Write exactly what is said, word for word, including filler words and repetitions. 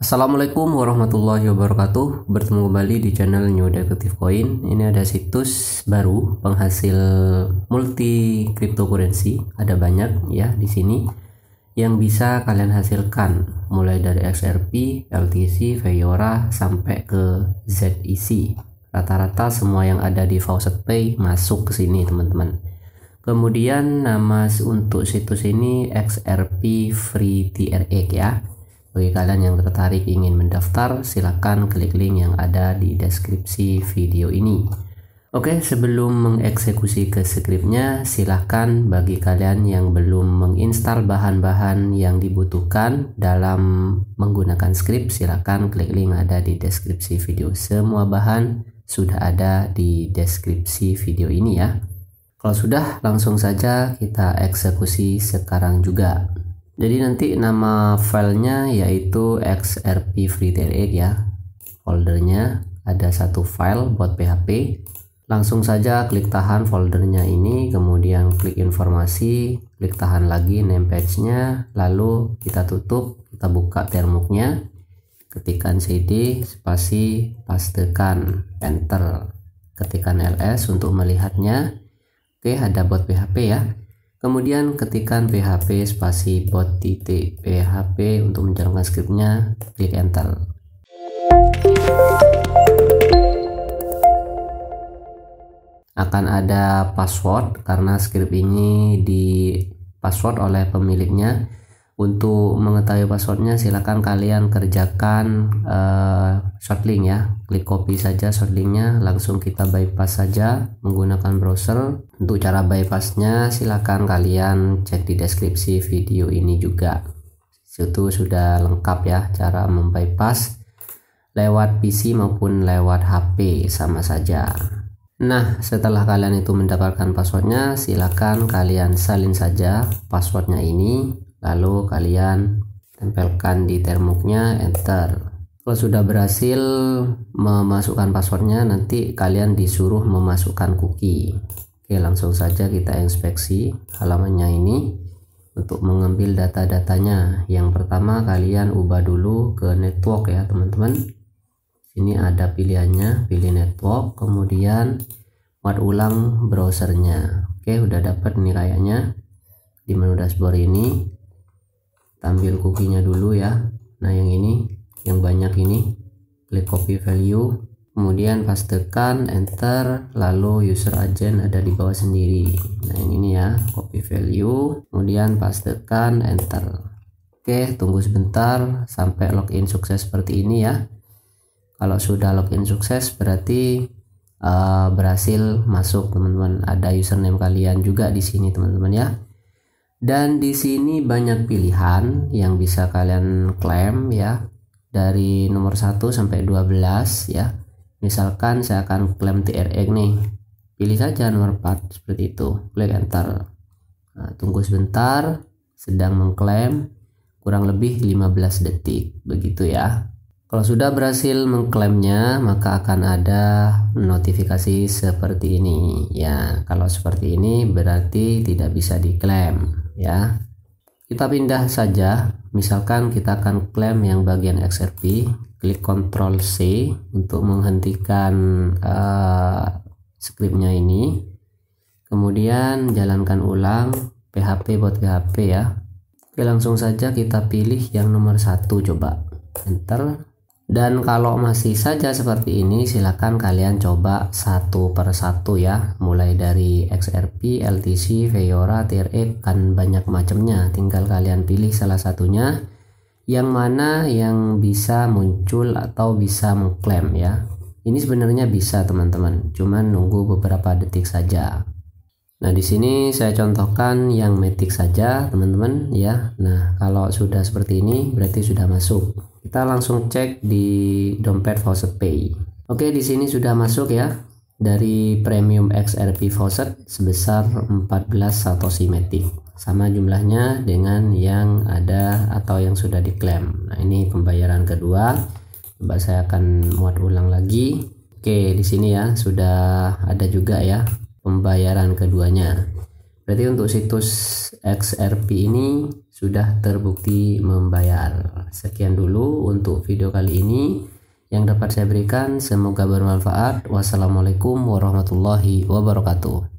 Assalamualaikum warahmatullahi wabarakatuh. Bertemu kembali di channel New Detective Coin. Ini ada situs baru penghasil multi cryptocurrency. Ada banyak ya di sini yang bisa kalian hasilkan, mulai dari X R P, L T C, Fiora sampai ke Z E C. Rata-rata semua yang ada di Faucet Pay masuk ke sini, teman-teman. Kemudian nama untuk situs ini X R P Free T R X ya. Bagi kalian yang tertarik ingin mendaftar, silakan klik link yang ada di deskripsi video ini. Oke, sebelum mengeksekusi ke skripnya, silahkan bagi kalian yang belum menginstal bahan-bahan yang dibutuhkan dalam menggunakan skrip, silahkan klik link ada di deskripsi video. Semua bahan sudah ada di deskripsi video ini ya. Kalau sudah, langsung saja kita eksekusi sekarang juga. Jadi nanti nama filenya yaitu X R P Free T R X ya. Foldernya ada satu file buat P H P. Langsung saja klik tahan foldernya ini, kemudian klik informasi, klik tahan lagi name page-nya, lalu kita tutup, kita buka termuknya, ketikkan cd spasi pastekan enter, ketikkan ls untuk melihatnya. Oke, ada bot P H P ya. Kemudian ketikkan php spasi bot titik php untuk menjalankan skripnya, klik enter. Akan ada password karena skrip ini di password oleh pemiliknya. Untuk mengetahui passwordnya silahkan kalian kerjakan uh, shortlink ya. Klik copy saja shortlinknya, langsung kita bypass saja menggunakan browser. Untuk cara bypassnya silahkan kalian cek di deskripsi video ini juga. Itu sudah lengkap ya cara membypass lewat P C maupun lewat H P sama saja. Nah, setelah kalian itu mendapatkan passwordnya, silahkan kalian salin saja passwordnya ini, lalu kalian tempelkan di termuknya, enter. Kalau sudah berhasil memasukkan passwordnya, nanti kalian disuruh memasukkan cookie. Oke, langsung saja kita inspeksi halamannya ini untuk mengambil data-datanya. Yang pertama kalian ubah dulu ke network ya teman-teman. Ini ada pilihannya, pilih network, kemudian muat ulang browsernya. Oke, udah dapat nih kayaknya di menu dashboard ini. Ambil cookie-nya dulu ya. Nah, yang ini, yang banyak ini, klik copy value, kemudian pastekan enter, lalu user agent ada di bawah sendiri. Nah, yang ini ya, copy value, kemudian pastekan enter. Oke, tunggu sebentar sampai login sukses seperti ini ya. Kalau sudah login sukses berarti uh, berhasil masuk teman-teman. Ada username kalian juga di sini teman-teman ya. Dan di sini banyak pilihan yang bisa kalian klaim ya, dari nomor satu sampai dua belas ya. Misalkan saya akan klaim T R X nih, pilih saja nomor empat seperti itu, klik enter. Nah, tunggu sebentar, sedang mengklaim, kurang lebih lima belas detik begitu ya. Kalau sudah berhasil mengklaimnya, maka akan ada notifikasi seperti ini ya. Kalau seperti ini berarti tidak bisa diklaim ya. Kita pindah saja, misalkan kita akan klaim yang bagian X R P, klik Ctrl C untuk menghentikan uh, skripnya ini, kemudian jalankan ulang P H P buat P H P ya. Oke, langsung saja kita pilih yang nomor satu, coba enter. Dan kalau masih saja seperti ini, silakan kalian coba satu per satu ya, mulai dari X R P, L T C, Fiora, T R X, kan banyak macamnya. Tinggal kalian pilih salah satunya yang mana yang bisa muncul atau bisa mengklaim ya. Ini sebenarnya bisa teman-teman, cuman nunggu beberapa detik saja. Nah, di sini saya contohkan yang Matic saja teman-teman ya. Nah, kalau sudah seperti ini berarti sudah masuk. Kita langsung cek di dompet Faucet Pay. Oke, di sini sudah masuk ya, dari premium X R P Faucet sebesar empat belas Satoshi Matic, sama jumlahnya dengan yang ada atau yang sudah diklaim. Nah, ini pembayaran kedua. Coba saya akan muat ulang lagi. Oke, di sini ya sudah ada juga ya pembayaran keduanya. Berarti untuk situs X R P ini sudah terbukti membayar. Sekian dulu untuk video kali ini yang dapat saya berikan, semoga bermanfaat. Wassalamualaikum warahmatullahi wabarakatuh.